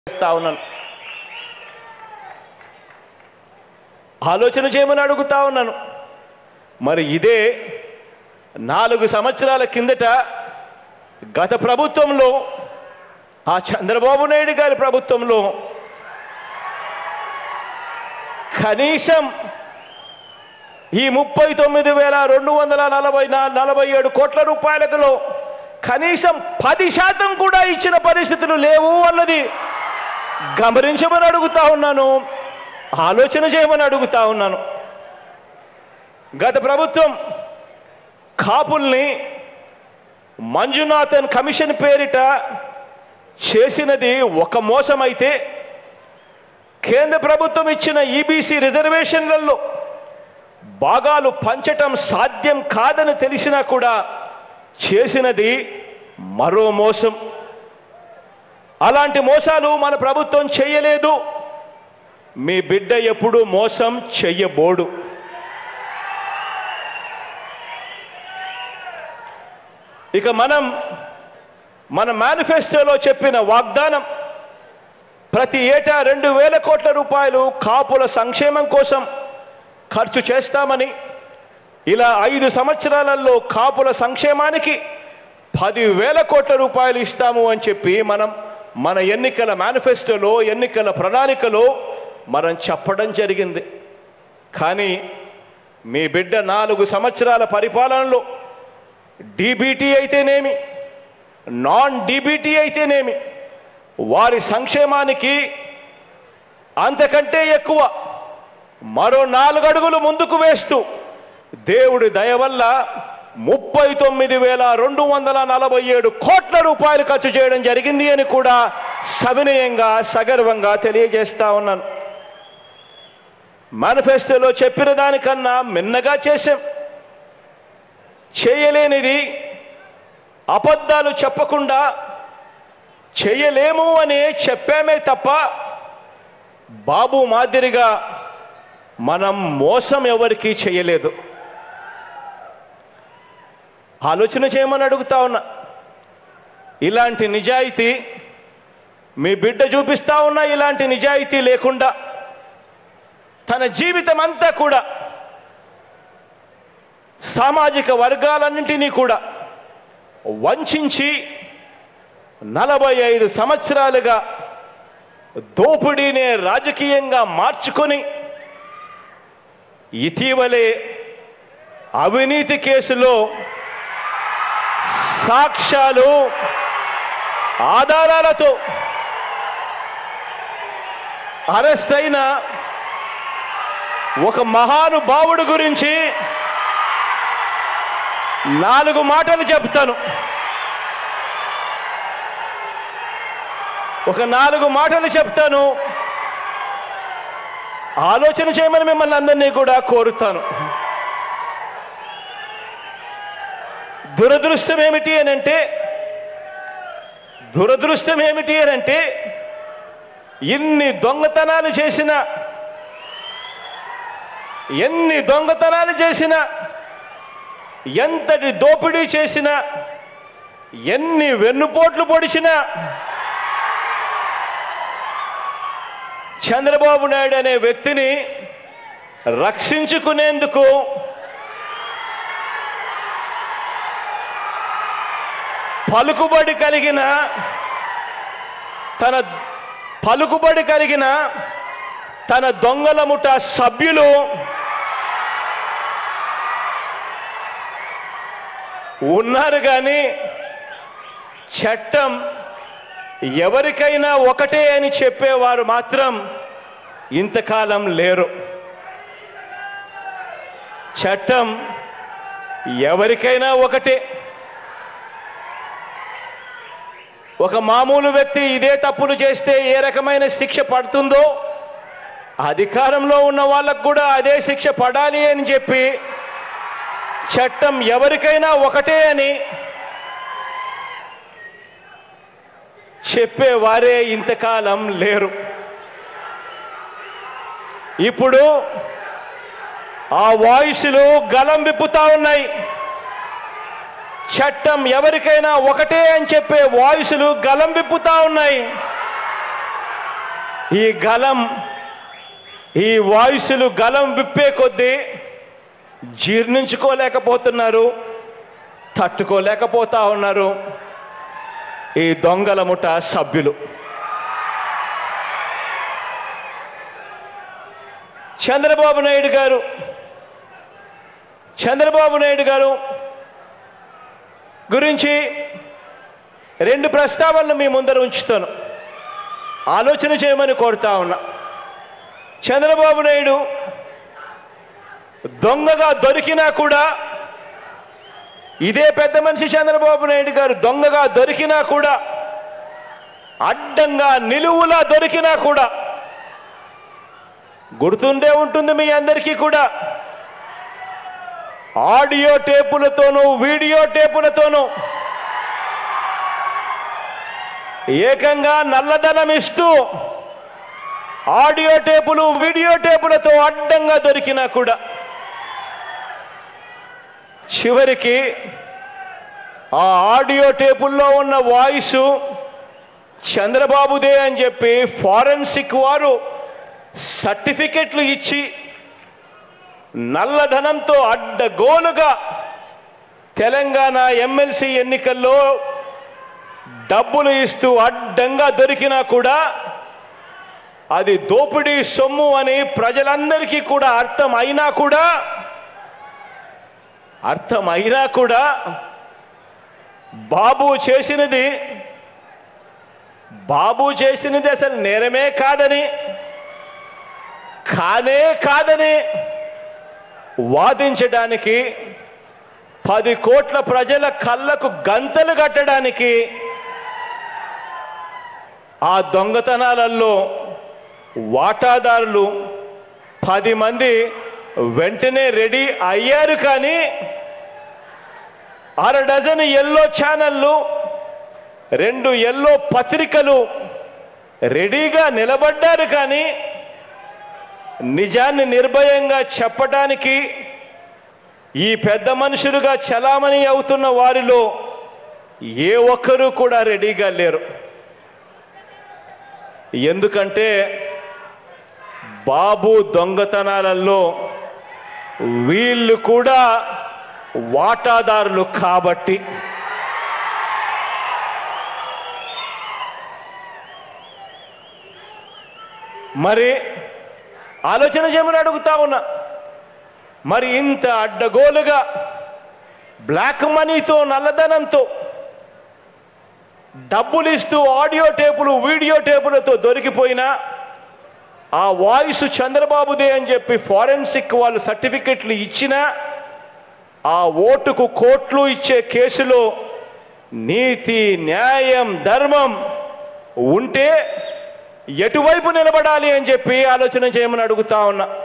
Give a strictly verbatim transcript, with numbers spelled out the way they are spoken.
చేస్తా ఉన్నాను. ఆలోచన చేయమని అడుగుతా ఉన్నాను. మరి ఇదే నాలుగు సంవత్సరాల కిందట గత ప్రభుత్వంలో, ఆ చంద్రబాబు నాయుడు గారి ప్రభుత్వంలో కనీసం ఈ ముప్పై తొమ్మిది వేల రెండు వందల నలభై నలభై ఏడు కోట్ల రూపాయలలో కనీసం పది శాతం కూడా ఇచ్చిన పరిస్థితులు లేవు అన్నది గమనించమని అడుగుతా ఉన్నాను. ఆలోచన చేయమని అడుగుతా ఉన్నాను. గత ప్రభుత్వం కాపుల్ని మంజునాథన్ కమిషన్ పేరిట చేసినది ఒక మోసమైతే, కేంద్ర ప్రభుత్వం ఇచ్చిన ఈబీసీ రిజర్వేషన్లలో భాగాలు పంచటం సాధ్యం కాదని తెలిసినా కూడా చేసినది మరో మోసం. అలాంటి మోసాలు మన ప్రభుత్వం చేయలేదు. మీ బిడ్డ ఎప్పుడూ మోసం చెయ్యబోడు. ఇక మనం మన మేనిఫెస్టోలో చెప్పిన వాగ్దానం, ప్రతి ఏటా రెండు వేల కోట్ల రూపాయలు కాపుల సంక్షేమం కోసం ఖర్చు చేస్తామని, ఇలా ఐదు సంవత్సరాలలో కాపుల సంక్షేమానికి పదివేల కోట్ల రూపాయలు ఇస్తాము అని చెప్పి మనం మన ఎన్నికల మేనిఫెస్టోలో, ఎన్నికల ప్రణాళికలో మనం చెప్పడం జరిగింది. కానీ మీ బిడ్డ నాలుగు సంవత్సరాల పరిపాలనలో డీబీటీ అయితేనేమి, నాన్ డీబీటీ అయితేనేమి, వారి సంక్షేమానికి అంతకంటే ఎక్కువ మరో నాలుగు అడుగులు ముందుకు వేస్తూ దేవుడి దయ వల్ల ముప్పై తొమ్మిది వేల రెండు వందల నలభై ఏడు కోట్ల రూపాయలు ఖర్చు చేయడం జరిగింది అని కూడా సవినయంగా సగర్వంగా తెలియజేస్తా ఉన్నాను. మేనిఫెస్టోలో చెప్పిన దానికన్నా మిన్నగా చేశాం. చేయలేనిది అబద్ధాలు చెప్పకుండా చేయలేము అని చెప్పామే తప్ప బాబు మాదిరిగా మనం మోసం ఎవరికీ చేయలేదు. ఆలోచన చేయమని అడుగుతా ఉన్నా. ఇలాంటి నిజాయితీ మీ బిడ్డ చూపిస్తా ఉన్నా. ఇలాంటి నిజాయితీ లేకుండా తన జీవితం అంతా కూడా సామాజిక వర్గాలన్నింటినీ కూడా వంచించి నలభై ఐదు సంవత్సరాలుగా దోపిడీనే రాజకీయంగా మార్చుకొని ఇటీవలే అవినీతి కేసులో సాక్ష్యాలు ఆధారాలతో అరెస్ట్ అయిన ఒక మహానుభావుడు గురించి నాలుగు మాటలు చెప్తాను. ఒక నాలుగు మాటలు చెప్తాను. ఆలోచన చేయమని మిమ్మల్ని అందరినీ కూడా కోరుతాను. దురదృష్టం ఏమిటి అనంటే దురదృష్టం ఏమిటి అనంటే ఎన్ని దొంగతనాలు చేసినా, ఎన్ని దొంగతనాలు చేసినా, ఎంతటి దోపిడీ చేసినా, ఎన్ని వెన్నుపోట్లు పొడిచినా చంద్రబాబు నాయుడు అనే వ్యక్తిని రక్షించుకునేందుకు పలుకుబడి కలిగిన తన పలుకుబడి కలిగిన తన దొంగల ముఠ సభ్యులు ఉన్నారు. కానీ చట్టం ఎవరికైనా ఒకటే అని చెప్పేవారు మాత్రం ఇంతకాలం లేరు. చట్టం ఎవరికైనా ఒకటే. ఒక మామూలు వ్యక్తి ఇదే తప్పులు చేస్తే ఏ రకమైన శిక్ష పడుతుందో, అధికారంలో ఉన్న వాళ్ళకు కూడా అదే శిక్ష పడాలి అని చెప్పి చట్టం ఎవరికైనా ఒకటే అని చెప్పేవారే ఇంతకాలం లేరు. ఇప్పుడు ఆ వాయిస్లు గలం విప్పుతా ఉన్నాయి. చట్టం ఎవరికైనా ఒకటే అని చెప్పే వాయిస్లు గలం విప్పుతా ఉన్నాయి. ఈ గలం ఈ వాయిస్లు గలం విప్పే కొద్దీ జీర్ణించుకోలేకపోతున్నారు, తట్టుకోలేకపోతా ఉన్నారు ఈ దొంగల ముఠ సభ్యులు. చంద్రబాబు నాయుడు గారు చంద్రబాబు నాయుడు గారు గురించి రెండు ప్రస్తావనలు మీ ముందర ఉంచుతాను, ఆలోచన చేయమని కోరుతా ఉన్నా. చంద్రబాబు నాయుడు దొంగగా దొరికినా కూడా, ఇదే పెద్ద మనిషి చంద్రబాబు నాయుడు గారు దొంగగా దొరికినా కూడా, అడ్డంగా నిలువులా దొరికినా కూడా, గుర్తుండే ఉంటుంది మీ అందరికీ కూడా, ఆడియో టేపులతోనూ వీడియో టేపులతోనూ ఏకంగా నల్లధనం ఇస్తూ ఆడియో టేపులు వీడియో టేపులతో అడ్డంగా దొరికినా కూడా చివరికి ఆ ఆడియో టేపుల్లో ఉన్న వాయిస్ చంద్రబాబుదే అని చెప్పి ఫారెన్సిక్ వారు సర్టిఫికెట్లు ఇచ్చి నల్లధనంతో అడ్డగోలుగా తెలంగాణ ఎమ్మెల్సీ ఎన్నికల్లో డబ్బులు ఇస్తూ అడ్డంగా దొరికినా కూడా అది దోపిడీ సొమ్ము అని ప్రజలందరికీ కూడా అర్థం అయినా కూడా అర్థం అయినా కూడా బాబు చేసినది బాబు చేసినది అసలు నేరమే కాదని, కానే కాదని వాదించడానికి, పది కోట్ల ప్రజల కళ్ళకు గంతలు కట్టడానికి ఆ దొంగతనాలలో వాటాదారులు పది మంది వెంటనే రెడీ అయ్యారు. కానీ అర డజన్ ఎల్లో ఛానళ్ళు, రెండు ఎల్లో పత్రికలు రెడీగా నిలబడ్డారు. కానీ నిజాన్ని నిర్భయంగా చెప్పడానికి ఈ పెద్ద మనుషులుగా చలామణి అవుతున్న వారిలో ఏ ఒక్కరూ కూడా రెడీగా లేరు. ఎందుకంటే బాబు దొంగతనాలలో వీళ్ళు కూడా వాటాదారులు కాబట్టి. మరి ఆలోచన చేయమని అడుగుతా ఉన్నా. మరి ఇంత అడ్డగోలుగా బ్లాక్ మనీతో నల్లధనంతో డబ్బులు ఇస్తూ ఆడియో టేపులు వీడియో టేపులతో దొరికిపోయినా ఆ వాయిస్ చంద్రబాబుదే అని చెప్పి ఫారెన్సిక్ వాళ్ళు సర్టిఫికెట్లు ఇచ్చినా ఆ ఓటుకు కోట్లు ఇచ్చే కేసులో నీతి న్యాయం ధర్మం ఉంటే ఎటువైపు నిలబడాలి అని చెప్పి ఆలోచన చేయమని అడుగుతా ఉన్నా.